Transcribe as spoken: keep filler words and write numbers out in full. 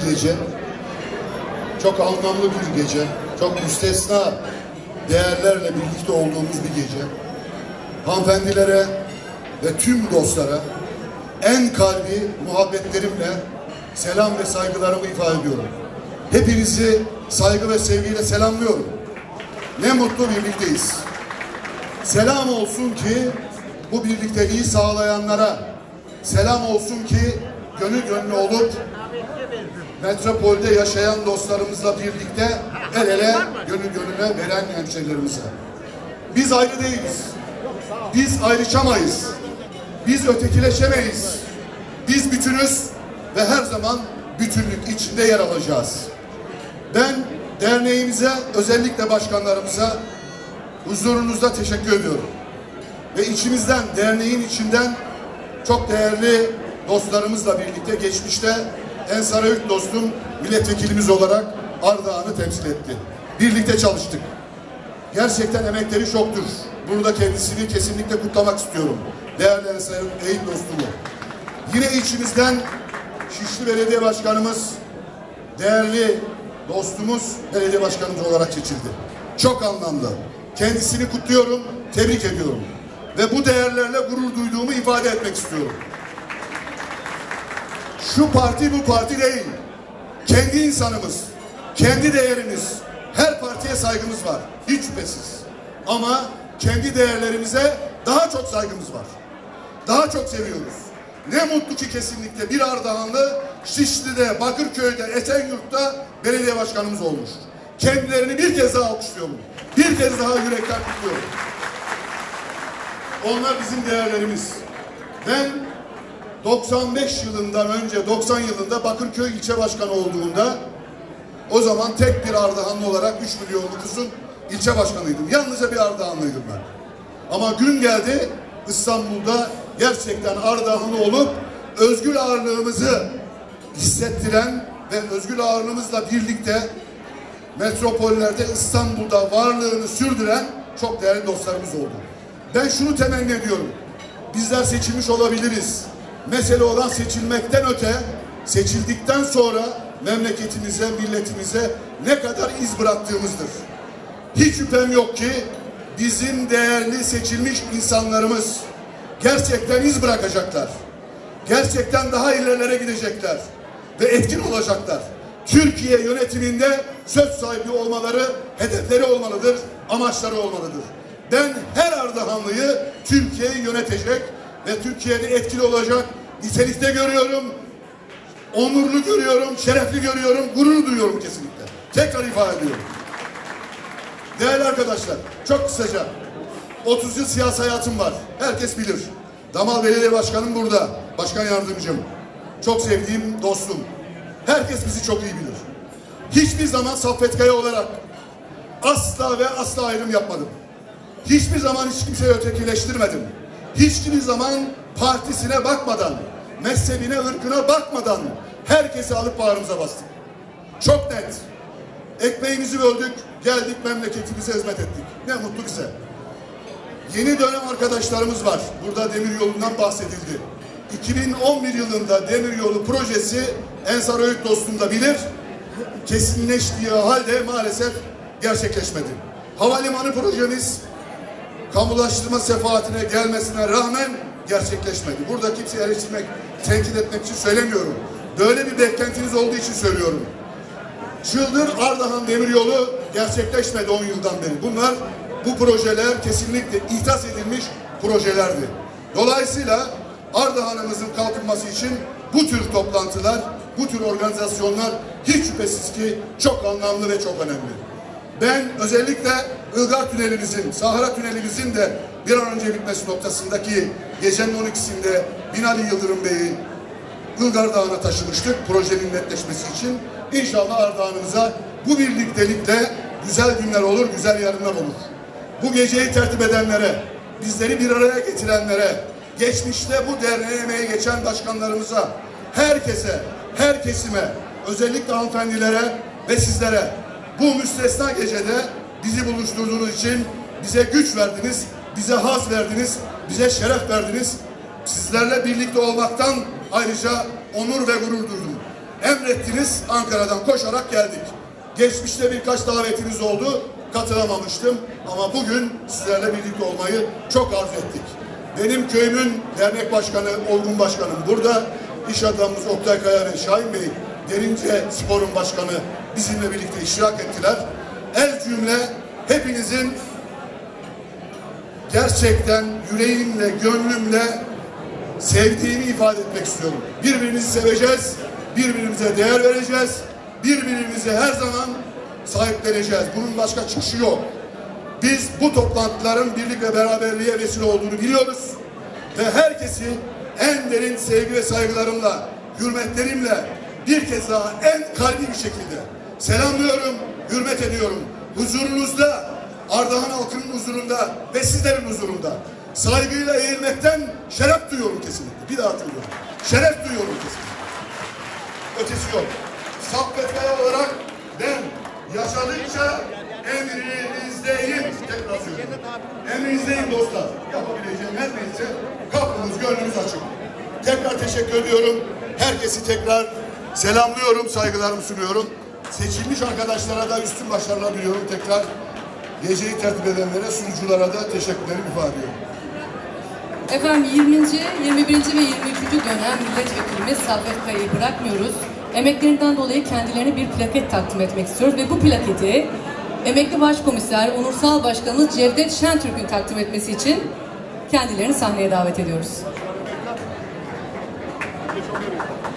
gece. Çok anlamlı bir gece. Çok müstesna değerlerle birlikte olduğumuz bir gece. Hanımefendilere ve tüm dostlara en kalbi muhabbetlerimle selam ve saygılarımı ifade ediyorum. Hepinizi saygı ve sevgiyle selamlıyorum. Ne mutlu birlikteyiz. Selam olsun ki bu birlikteliği sağlayanlara, selam olsun ki gönül gönlü olup metropolde yaşayan dostlarımızla birlikte el ele gönül gönüle veren hemşehrilerimize. Biz ayrı değiliz. Biz ayrışamayız. Biz ötekileşemeyiz. Biz bütünüz ve her zaman bütünlük içinde yer alacağız. Ben derneğimize, özellikle başkanlarımıza huzurunuzda teşekkür ediyorum. Ve içimizden, derneğin içinden çok değerli dostlarımızla birlikte geçmişte Ensar Öğüt dostum milletvekilimiz olarak Ardahan'ı temsil etti. Birlikte çalıştık. Gerçekten emekleri çoktur. Bunu da kendisini kesinlikle kutlamak istiyorum. Değerli Ensar Öğüt dostumu. Yine içimizden Şişli Belediye Başkanımız, değerli dostumuz belediye başkanımız olarak seçildi. Çok anlamlı. Kendisini kutluyorum, tebrik ediyorum. Ve bu değerlerle gurur duyduğumu ifade etmek istiyorum. Şu parti bu parti değil. Kendi insanımız, kendi değerimiz. Her partiye saygımız var. Hiç şüphesiz. Ama kendi değerlerimize daha çok saygımız var. Daha çok seviyoruz. Ne mutlu ki kesinlikle bir Ardahanlı Şişli'de, Bakırköy'de, Esenyurt'ta belediye başkanımız olmuş. Kendilerini bir kez daha alkışlıyorum. Bir kez daha yürekten kutluyorum. Onlar bizim değerlerimiz. Ben doksan beş yılından önce, doksan yılında Bakırköy ilçe başkanı olduğumda o zaman tek bir Ardahanlı olarak üç milyon nüfusun ilçe başkanıydım. Yalnızca bir Ardahanlıydım ben. Ama gün geldi İstanbul'da gerçekten Ardahanlı olup özgür ağırlığımızı hissettiren ve özgür ağırlığımızla birlikte metropollerde İstanbul'da varlığını sürdüren çok değerli dostlarımız oldu. Ben şunu temenni ediyorum. Bizler seçilmiş olabiliriz. Mesele olan seçilmekten öte, seçildikten sonra memleketimize, milletimize ne kadar iz bıraktığımızdır. Hiç şüphem yok ki bizim değerli seçilmiş insanlarımız gerçekten iz bırakacaklar. Gerçekten daha ilerlere gidecekler ve etkin olacaklar. Türkiye yönetiminde söz sahibi olmaları, hedefleri olmalıdır, amaçları olmalıdır. Ben her Ardahanlıyı Türkiye'yi yönetecek ve Türkiye'de etkili olacak nitelikte görüyorum, onurlu görüyorum, şerefli görüyorum, gurur duyuyorum kesinlikle. Tekrar ifade ediyorum. Değerli arkadaşlar, çok kısaca otuz yıl siyasi hayatım var. Herkes bilir. Damal Belediye Başkanım burada. Başkan yardımcım. Çok sevdiğim dostum. Herkes bizi çok iyi bilir. Hiçbir zaman Saffet Kaya olarak asla ve asla ayrım yapmadım. Hiçbir zaman hiç kimseyi ötekileştirmedim. Hiçbir zaman partisine bakmadan, mezhebine, ırkına bakmadan herkesi alıp bağrımıza bastık. Çok net. Ekmeğimizi böldük, geldik memleketimize hizmet ettik. Ne mutlu bize. Yeni dönem arkadaşlarımız var. Burada demiryolundan bahsedildi. iki bin on bir yılında demiryolu projesi Ensar Öğüt dostum da bilir. Kesinleştiği halde maalesef gerçekleşmedi. Havalimanı projemiz kamulaştırma sefahatine gelmesine rağmen gerçekleşmedi. Burada kimseyi eleştirmek, tenkit etmek için söylemiyorum. Böyle bir beklentiniz olduğu için söylüyorum. Çıldır Ardahan Demiryolu gerçekleşmedi on yıldan beri. Bunlar, bu projeler kesinlikle ihtas edilmiş projelerdi. Dolayısıyla Ardahan'ımızın kalkınması için bu tür toplantılar, bu tür organizasyonlar hiç şüphesiz ki çok anlamlı ve çok önemli. Ben özellikle Ilgar Tünelimizin, Sahra Tünelimizin de bir an önce bitmesi noktasındaki gecenin on ikisinde Binali Yıldırım Bey'i Ilgar Dağı'na taşımıştık projenin netleşmesi için. İnşallah Ardahan'ımıza bu birliktelikle güzel günler olur, güzel yarınlar olur. Bu geceyi tertip edenlere, bizleri bir araya getirenlere, geçmişte bu derneğe emeği geçen başkanlarımıza, herkese, her kesime, özellikle hanımefendilere ve sizlere bu müstesna gecede bizi buluşturduğunuz için bize güç verdiniz, bize haz verdiniz, bize şeref verdiniz. Sizlerle birlikte olmaktan ayrıca onur ve gurur duydum. emrettiniz, Ankara'dan koşarak geldik. Geçmişte birkaç davetiniz oldu, katılamamıştım ama bugün sizlerle birlikte olmayı çok arzu ettik. Benim köyümün dernek başkanı, Olgun Başkanım burada. İş adamımız Oktay Kaya ve Şahin Bey, Derince Spor'un başkanı bizimle birlikte iştirak ettiler. El cümle hepinizin gerçekten yüreğimle, gönlümle sevdiğini ifade etmek istiyorum. Birbirimizi seveceğiz, birbirimize değer vereceğiz, birbirimize her zaman sahipleneceğiz. Bunun başka çıkışı yok. Biz bu toplantıların birlik ve beraberliğe vesile olduğunu biliyoruz ve herkesi en derin sevgi ve saygılarımla, hürmetlerimle bir kez daha en kalbi bir şekilde selamlıyorum, hürmet ediyorum. Huzurunuzda, Ardahan halkının huzurunda ve sizlerin huzurunda saygıyla eğilmekten şeref duyuyorum kesinlikle. Bir daha söylüyorum. Şeref duyuyorum kesinlikle. Ötesi yok. Saffet Kaya olarak ben yaşadıkça emrinizdeyim. Tekrar söylüyorum. Emrinizdeyim dostlar. Yapabileceğim her neyse kapımız, gönlümüz açık. Tekrar teşekkür ediyorum. Herkesi tekrar selamlıyorum, saygılarımı sunuyorum. Seçilmiş arkadaşlara da üstün başarılar diliyorum. Tekrar geceyi tertip edenlere, sunuculara da teşekkürlerimi ifade ediyorum. Efendim yirminci, yirmi birinci ve yirmi üçüncü dönem milletvekilimiz Saffet Kaya'yı bırakmıyoruz. Emeklerinden dolayı kendilerine bir plaket takdim etmek istiyoruz ve bu plaketi Emekli Başkomiser, Onursal Başkanımız Cevdet Şentürk'ün takdim etmesi için kendilerini sahneye davet ediyoruz.